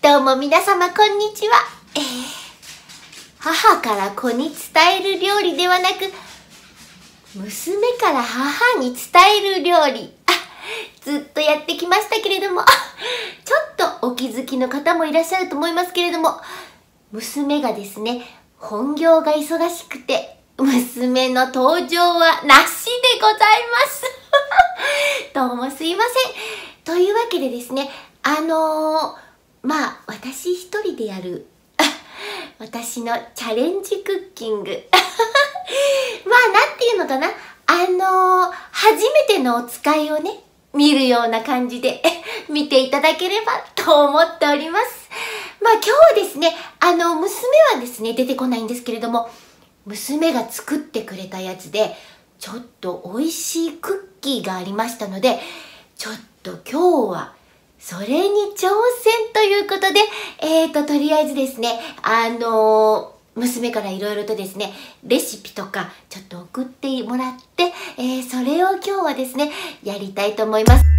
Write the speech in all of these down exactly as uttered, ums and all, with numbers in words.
どうも皆様こんにちは。えー、母から子に伝える料理ではなく、娘から母に伝える料理。あ、ずっとやってきましたけれども、ちょっとお気づきの方もいらっしゃると思いますけれども、娘がですね、本業が忙しくて、娘の登場はなしでございます。どうもすいません。というわけでですね、あのー、まあ、私一人でやる、私のチャレンジクッキング。まあ、なんていうのかな、あのー、初めてのお使いをね、見るような感じで見ていただければと思っております。まあ、今日はですね、あの、娘はですね、出てこないんですけれども、娘が作ってくれたやつで、ちょっと美味しいクッキーがありましたので、ちょっと今日はそれに挑戦ということで、えーと、とりあえずですね、あのー、娘からいろいろとですね、レシピとかちょっと送ってもらって、えー、それを今日はですね、やりたいと思います。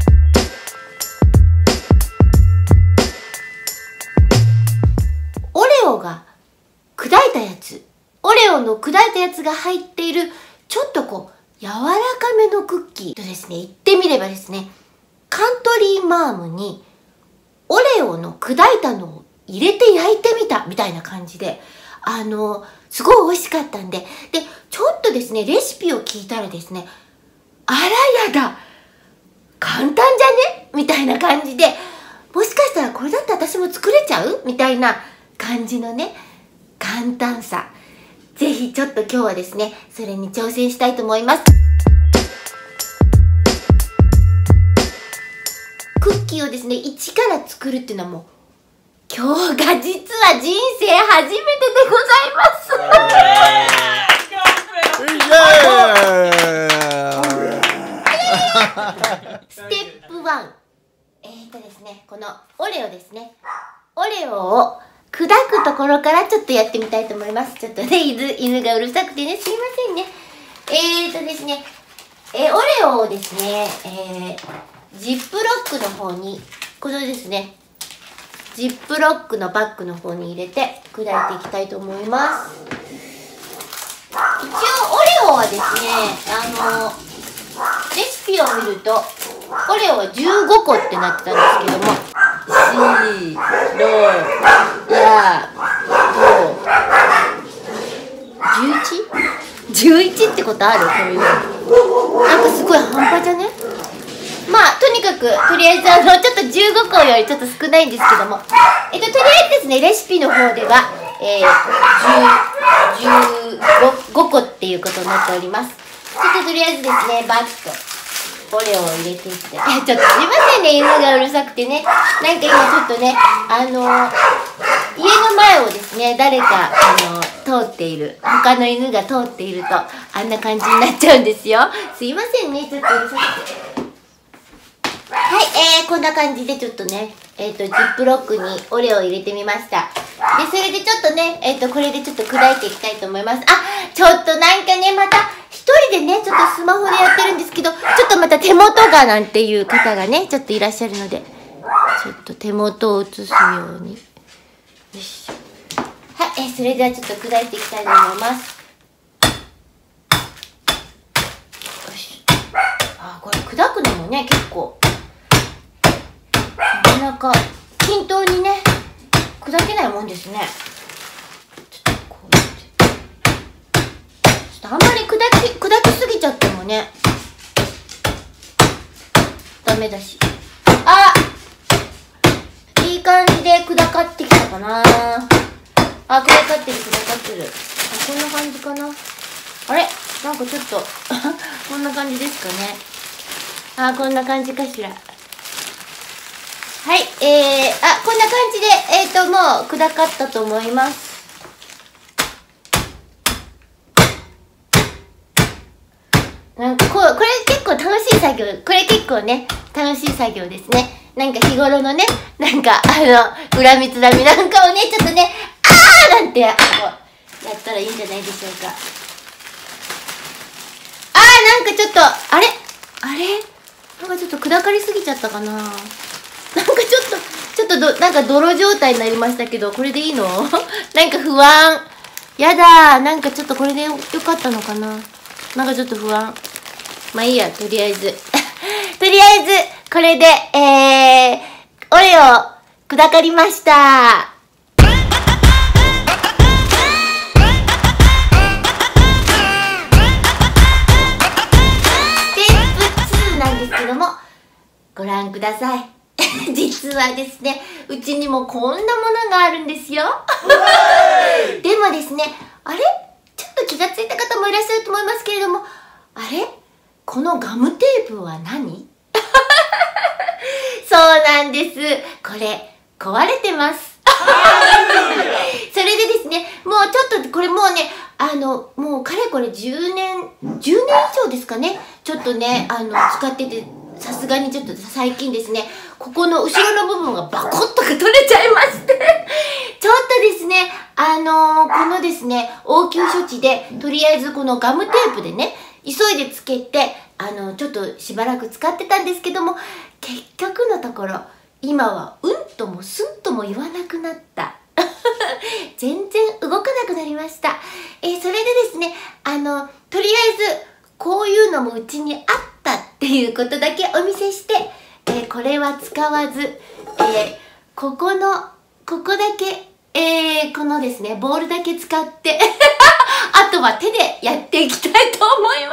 オレオが砕いたやつ、オレオの砕いたやつが入っている、ちょっとこう、柔らかめのクッキーとですね、言ってみればですね、カントリーマームにオレオの砕いたのを入れて焼いてみたみたいな感じで、あの、すごい美味しかったんで、で、ちょっとですね、レシピを聞いたらですね、あらやだ、簡単じゃねみたいな感じで、もしかしたらこれだって私も作れちゃうみたいな感じのね、簡単さ。ぜひちょっと今日はですね、それに挑戦したいと思います。クッキーをですね、一から作るっていうのはもう、今日が実は人生初めてでございます。ステップワン。えーとですね、このオレオですね。オレオを砕くところからちょっとやってみたいと思います。ちょっとね、犬、犬がうるさくてね、すいませんね。えーとですね、えー、オレオをですね、えー、ジップロックの方に、このですね、ジップロックのバッグの方に入れて砕いていきたいと思います。一応オレオはですね、あの、レシピを見ると、オレオはじゅうごこってなってたんですけども、し、ろ、や、ご、じゅういち?じゅういち ってことある?こういうの。なんかすごい半端じゃね?まあ、とにかく、とりあえずあの、ちょっとじゅうごこよりちょっと少ないんですけども、えっと、とりあえずですね、レシピの方では、えー、じゅう、じゅうごこっていうことになっております。ちょっととりあえずですね、バッと、オレオを入れていって、ちょっとすいませんね、犬がうるさくてね、なんか今ちょっとね、あのー、家の前をですね、誰か、あのー、通っている、他の犬が通っていると、あんな感じになっちゃうんですよ。すいませんね、ちょっとうるさくて。はい、えー、こんな感じでちょっとね、えっと、ジップロックにオレオを入れてみました。で、それでちょっとね、えっと、これでちょっと砕いていきたいと思います。あ、ちょっとなんかね、また、一人でね、ちょっとスマホでやってるんですけど、ちょっとまた手元がなんていう方がね、ちょっといらっしゃるので、ちょっと手元を映すように。よいしょ。はい、えー、それではちょっと砕いていきたいと思います。よし。あ、これ砕くのもね、結構、なかなか均等にね、砕けないもんですね。ちょっとこうやって。ちょっとあんまり砕き、砕きすぎちゃってもね、ダメだし。あ、いい感じで砕かってきたかな。あ、砕かってる、砕かってる。あ、こんな感じかな。あれなんかちょっと、こんな感じですかね。あ、こんな感じかしら。はい、えー、あ、こんな感じで、えーと、もう砕かったと思います。なんかこう、これ結構楽しい作業、これ結構ね、楽しい作業ですね。なんか日頃のね、なんかあの、恨みつらみなんかをね、ちょっとね、あーなんて、こう、やったらいいんじゃないでしょうか。あー、なんかちょっと、あれあれなんかちょっと砕かりすぎちゃったかな。なんかちょっと、ちょっっとど、なんか泥状態になりましたけど、これでいいのなんか不安。やだー。なんかちょっとこれでよかったのかな。なんかちょっと不安。まあいいや、とりあえず。とりあえず、これで、えー、オレオ、砕かりました。ご覧ください。実はですね、うちにもこんなものがあるんですよ。でもですね、あれちょっと気がついた方もいらっしゃると思いますけれども、あれこのガムテープは何そうなんです。これ、壊れてます。それでですね、もうちょっとこれもうね、あの、もうかれこれじゅうねん、じゅうねん以上ですかね、ちょっとね、あの、使ってて、さすがにちょっと最近ですね、ここの後ろの部分がバコッとか取れちゃいましてちょっとですね、あのー、このですね、応急処置で、とりあえずこのガムテープでね、急いでつけて、あの、ちょっとしばらく使ってたんですけども、結局のところ、今はうんともすんとも言わなくなった。全然動かなくなりました。えー、それでですね、あの、とりあえず、こういうのもうちにあったっていうことだけお見せして、えー、これは使わず、えー、ここの、ここだけ、えー、このですね、ボールだけ使って、あとは手でやっていきたいと思います。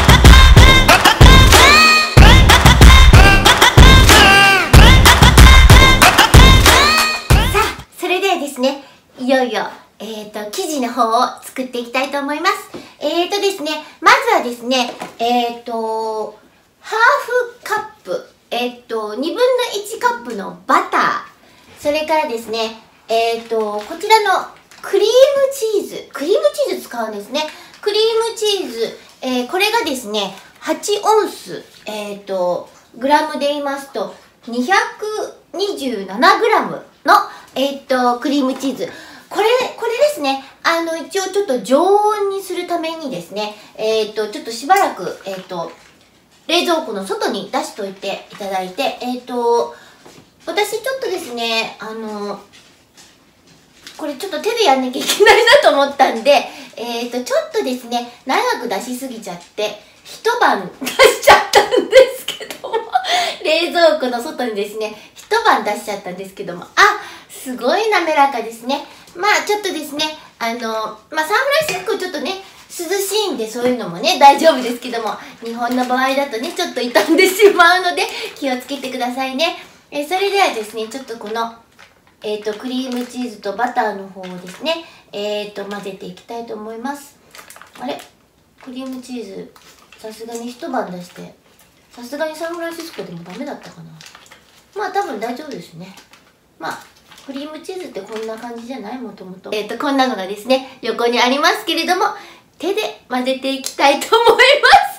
さあ、それではですね、いよいよ、えっと、生地の方を作っていきたいと思います。えーとですね、まずはですね、えーと、ハーフカップ、えーと、にぶんのいちカップのバター、それからですね、えーと、こちらのクリームチーズ、クリームチーズ使うんですね。クリームチーズ、えー、これがですね、はちオンス、えーと、グラムで言いますと、にひゃくにじゅうななグラムの、えーと、クリームチーズ。これ、これですね。あの、一応ちょっと常温にするためにですね、えっと、ちょっとしばらく、えっと、冷蔵庫の外に出しといていただいて、えっと、私ちょっとですね、あの、これちょっと手でやんなきゃいけないなと思ったんで、えっと、ちょっとですね、長く出しすぎちゃって、一晩出しちゃったんですけども、冷蔵庫の外にですね、一晩出しちゃったんですけども、あ、すごい滑らかですね。まあちょっとですね、あの、まあサンフランシスコちょっとね、涼しいんでそういうのもね、大丈夫ですけども、日本の場合だとね、ちょっと傷んでしまうので、気をつけてくださいね。えー、それではですね、ちょっとこの、えっと、クリームチーズとバターの方をですね、えっと、混ぜていきたいと思います。あれ？クリームチーズ、さすがに一晩出して、さすがにサンフランシスコでもダメだったかな。まあ多分大丈夫ですね。まあ、クリームチーズってこんな感じじゃない？もともと。えっと、こんなのがですね、横にありますけれども、手で混ぜていきたいと思います。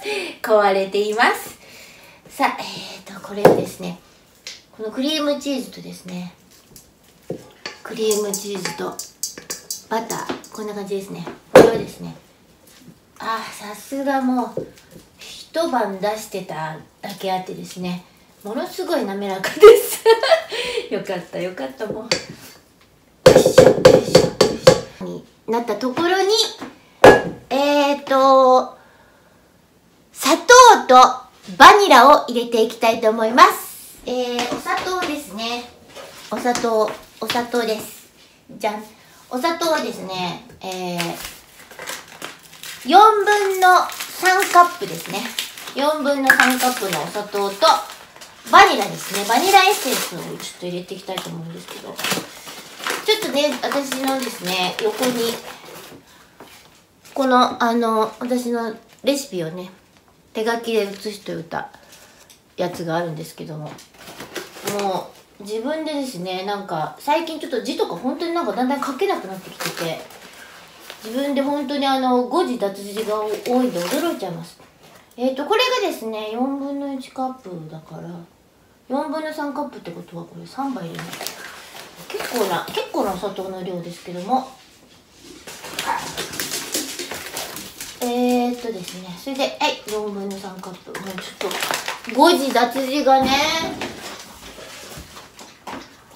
壊れています。さあ、えっと、これをですね、このクリームチーズとですね、クリームチーズとバター、こんな感じですね。これをですね、ああ、さすがもう、一晩出してただけあってですね、ものすごい滑らかです。よかったよかったもう。よいしょよいしょよいしょになったところに、えーと、砂糖とバニラを入れていきたいと思います。えー、お砂糖ですね。お砂糖、お砂糖です。じゃん。お砂糖はですね、えー、よんぶんのさんカップですね。よんぶんのさんカップのお砂糖と、バニラですね。バニラエッセンスをちょっと入れていきたいと思うんですけど、ちょっとね、私のですね、横に、この、あの、私のレシピをね、手書きで写しておいたやつがあるんですけども、もう、自分でですね、なんか、最近ちょっと字とか本当になんかだんだん書けなくなってきてて、自分で本当にあの、誤字脱字が多いんで驚いちゃいます。えっと、これがですね、よんぶんのいちカップだから、よんぶんのさんカップってことはこれさんばい入れます。結構な、結構なお砂糖の量ですけども。えーっとですね、それで、はい、よんぶんのさんカップ。もうちょっと、誤字脱字がね、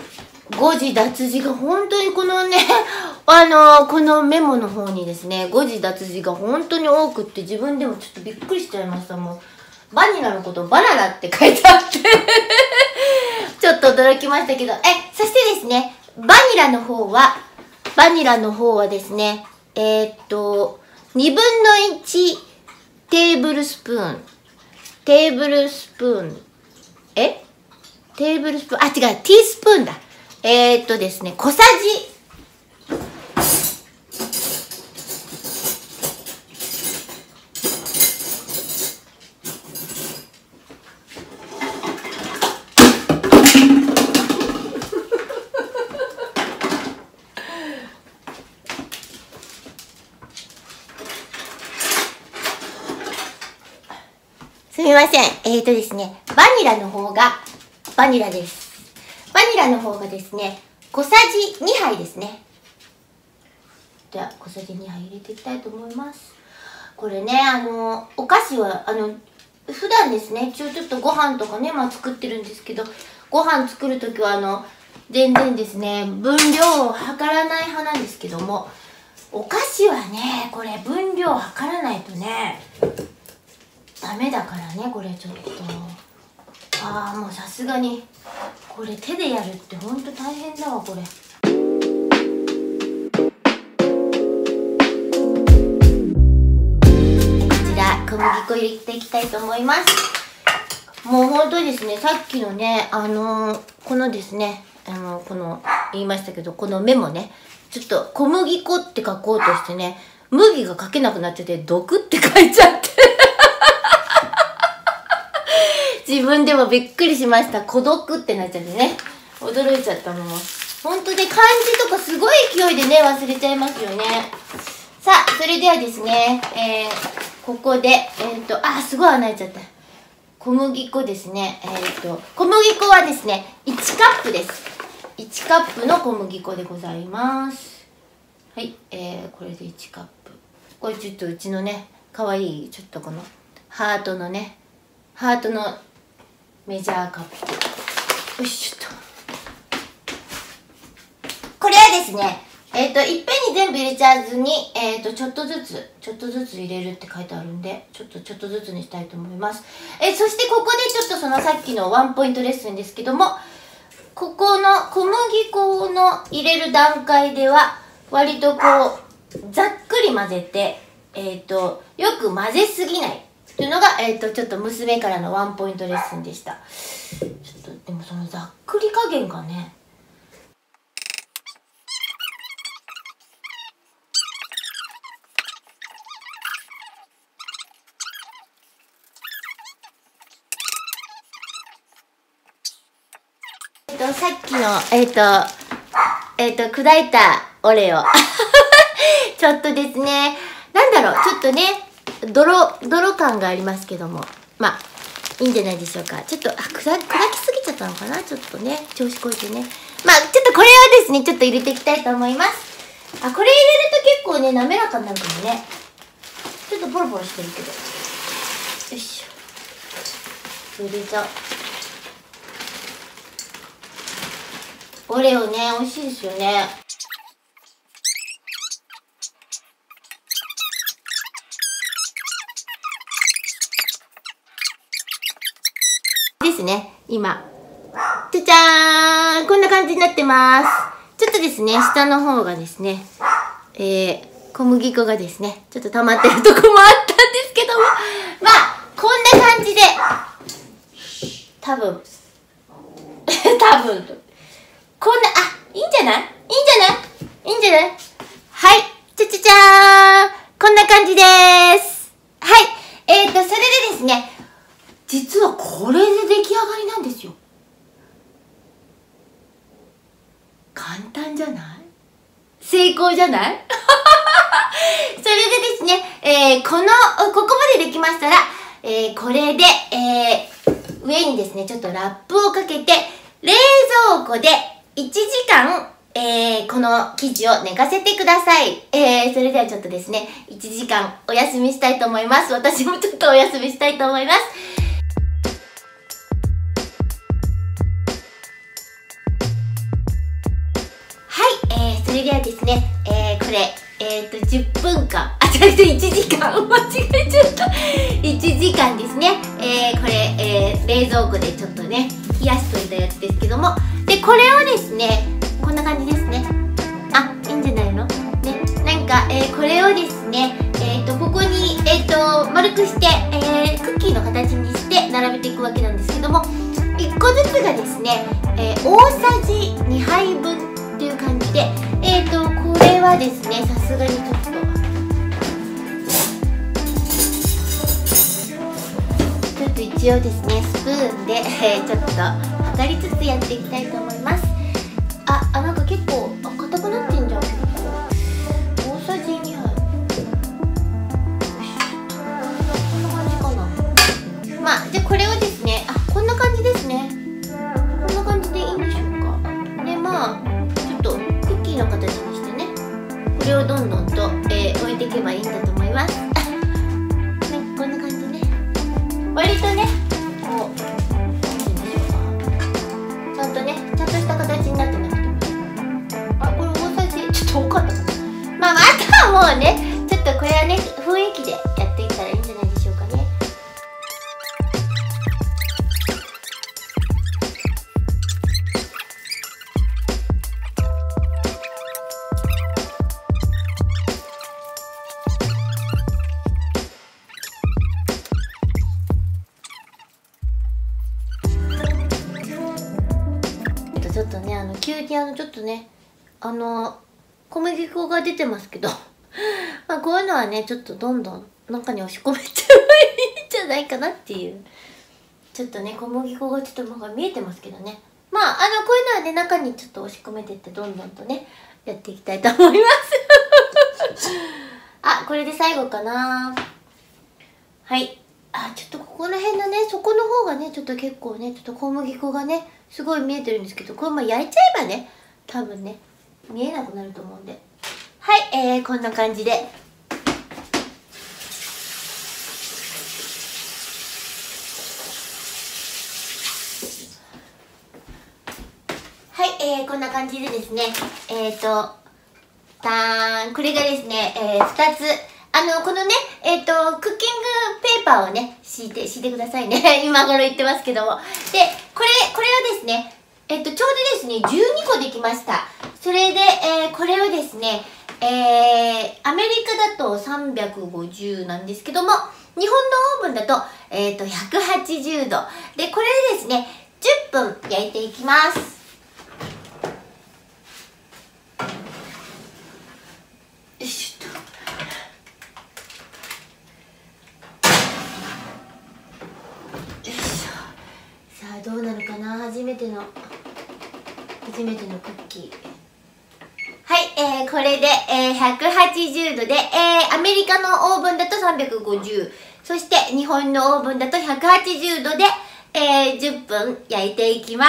誤字脱字が本当にこのね、あのー、このメモの方にですね、誤字脱字が本当に多くって自分でもちょっとびっくりしちゃいました。もう、バニラのことバナナって書いてあって、ちょっと驚きましたけど、え、そしてですね、バニラの方は、バニラの方はですね、えー、っと、にぶんのいちテーブルスプーン、テーブルスプーン、えテーブルスプーン、あ、違う、ティースプーンだ。えー、っとですね、小さじ、すみません。えーとですね、バニラの方が、バニラです。バニラの方がですね、小さじにはいですね。では、小さじにはい入れていきたいと思います。これね、あの、お菓子は、あの、普段ですね、一応ちょっとご飯とかね、まあ作ってるんですけど、ご飯作るときは、あの、全然ですね、分量を測らない派なんですけども、お菓子はね、これ分量を測らないとね、ダメだからね、これちょっと。ああ、もうさすがにこれ手でやるってほんと大変だわ、これ。こちら小麦粉入れていきたいと思います。もうほんとにですね、さっきのね、あのー、このですね、あのー、この言いましたけど、このメモね、ちょっと小麦粉って書こうとしてね、麦が書けなくなっちゃって毒って書いちゃって自分でもびっくりしました。孤独ってなっちゃってね。驚いちゃったもん。ほんとで漢字とかすごい勢いでね、忘れちゃいますよね。さあ、それではですね、えー、ここで、えっと、あ、すごい穴開いちゃった。小麦粉ですね。えっと、小麦粉はですね、いちカップです。いちカップの小麦粉でございます。はい、えー、これでいちカップ。これちょっとうちのね、かわいい、ちょっとこの、ハートのね、ハートの、メジャーカップ。よいしょっと。これはですね、えっと、いっぺんに全部入れちゃわずに、えっと、ちょっとずつ、ちょっとずつ入れるって書いてあるんで、ちょっとちょっとずつにしたいと思います。え、そしてここでちょっとそのさっきのワンポイントレッスンですけども、ここの小麦粉の入れる段階では、割とこう、ざっくり混ぜて、えっと、よく混ぜすぎない。というのが、えっと、ちょっと娘からのワンポイントレッスンでした。ちょっと、でもそのざっくり加減がね、えっと、さっきの、えっと、えっと、砕いたオレオ。ちょっとですね、なんだろう、ちょっとね、泥、泥感がありますけども。まあ、いいんじゃないでしょうか。ちょっと、あ、砕、砕きすぎちゃったのかなちょっとね、調子こいてね。まあ、ちょっとこれはですね、ちょっと入れていきたいと思います。あ、これ入れると結構ね、滑らかになるかもね。ちょっとボロボロしてるけど。よいしょ。入れちゃおう。オレオね、美味しいですよね。ですね、今。じゃじゃーん、こんな感じになってます。ちょっとですね、下の方がですね、えー、小麦粉がですね、ちょっと溜まってるとこもあったんですけども、まあ、こんな感じで、多分、多分、こんな、あ、いいんじゃないいいんじゃないいいんじゃないはい、ちゃちゃちゃーん、こんな感じでーす。はい、えーと、それでですね、実はこれで出来上がりなんですよ。簡単じゃない？成功じゃない？それでですね、えー、この、ここまでできましたら、えー、これで、えー、上にですね、ちょっとラップをかけて、冷蔵庫でいちじかん、えー、この生地を寝かせてください。えー、それではちょっとですね、いちじかんお休みしたいと思います。私もちょっとお休みしたいと思います。 れではですね、えー、これ、えっと、じゅっぷんかん、あ、違う違う、いちじかん、間違えちゃった。いちじかんですね。えー、これ、えー、冷蔵庫でちょっとね、冷やしといたやつですけども。で、これをですね、こんな感じですね。あ、いいんじゃないのね、なんか、えー、これをですね、えっと、ここに、えっと、丸くして、えー、クッキーの形にして並べていくわけなんですけども、いっこずつがですね、えー、大さじにはいぶんっていう感じで、えっと、これはですね、さすがにちょっと、ちょっと一応ですね、スプーンで、えー、ちょっと測りつつやっていきたいと思います。あ、あ、なんか結構、あ、硬くなってんじゃん、結構。大さじにはい。こんな感じかな。まあ、じゃあこれをですね、あ、こんな感じですね。こんな感じでいいんでしょうか。で、まあ、ちょっとクッキーの形にしてね、これをどんどんと、えー、置いていけばいいんだと思います。ね、こんな感じね。割とね、こう、なんて言うんでしょうか。ちゃんとね、ちゃんとした形になってなくても。あ、これ大さじ、ちょっと多かったかな。まあ、まあ、あとはもうね、ちょっとこれはね、雰囲気でやっていったらいいんじゃないでしょうかね。ちょっとね、あの急にあのちょっとね、あの小麦粉が出てますけどまあこういうのはね、ちょっとどんどん中に押し込めちゃえばいいんじゃないかなっていう、ちょっとね小麦粉がちょっとなんか見えてますけどね、まああのこういうのはね中にちょっと押し込めてってどんどんとねやっていきたいと思いますあ、これで最後かな。はい、あ、ちょっとここら辺のね、そこの方がね、ちょっと結構ね、ちょっと小麦粉がね、すごい見えてるんですけど、これも焼いちゃえばね、多分ね、見えなくなると思うんで。はい、えー、こんな感じで。はい、えー、こんな感じでですね、えーと、たーん、これがですね、えー、ふたつ。あの、このね、えっと、クッキングペーパーをね、敷いて、敷いてくださいね。今頃言ってますけども。で、これ、これはですね、えっと、ちょうどですね、じゅうにこできました。それで、えー、これをですね、えー、アメリカだとさんびゃくごじゅうなんですけども、日本のオーブンだと、えっと、ひゃくはちじゅうど。で、これでですね、じゅっぷん焼いていきます。よいしょっと。さあどうなるかな、初めての初めてのクッキー。はい、えー、これで、えー、ひゃくはちじゅうどで、えー、アメリカのオーブンだとさんびゃくごじゅう、そして日本のオーブンだとひゃくはちじゅうどで、えー、じゅっぷん焼いていきます。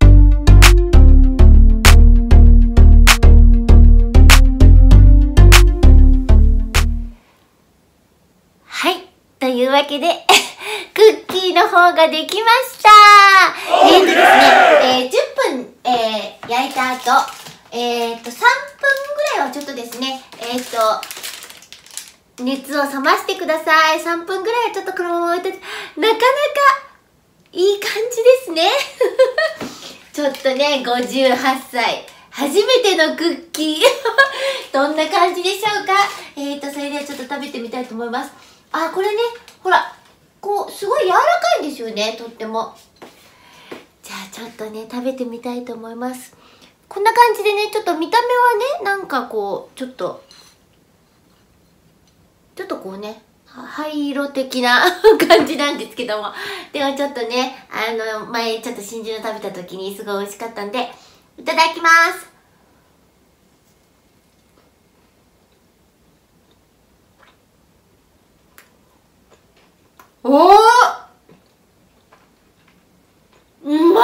はい、というわけでクッキーの方ができました。えーとですね、えー、じゅっぷん、えー、焼いた後、えーと、さんぷんぐらいはちょっとですね、えーと、熱を冷ましてください。さんぷんぐらいはちょっとこのまま置いて、なかなかいい感じですね。ちょっとね、ごじゅうはっさい。初めてのクッキー。どんな感じでしょうか。えーと、それではちょっと食べてみたいと思います。あ、これね、ほら。こうすごい柔らかいんですよね、とっても。じゃあちょっとね食べてみたいと思います。こんな感じでね、ちょっと見た目はね、なんかこうちょっとちょっとこうね灰色的な感じなんですけども、でもちょっとね、あの前ちょっと真珠の食べた時にすごい美味しかったんで、いただきます。おー、うまい。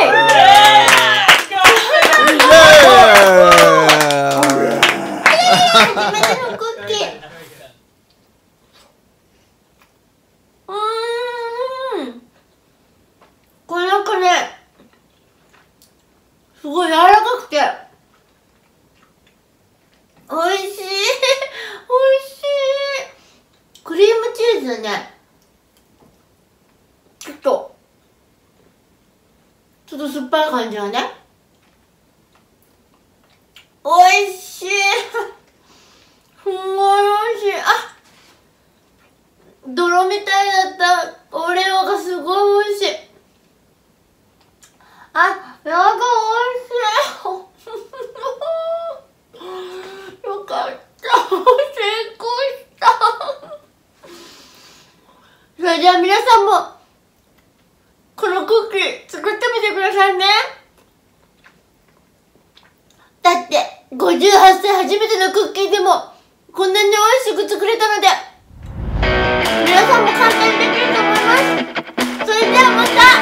初めてのクッキー。うーん。これなんかね、すごい柔らかくて、 とね、ちょっと、ちょっと酸っぱい感じがね。おいしいすんごいおいしい。あ、泥みたいだったオレオがすごいおいしい。あ、やがおいしいよかった。成功した。それじゃあ皆さんもこのクッキー作ってみてくださいね。だってごじゅうはっさい初めてのクッキーでもこんなに美味しく作れたので、皆さんも簡単にできると思います。それではまた。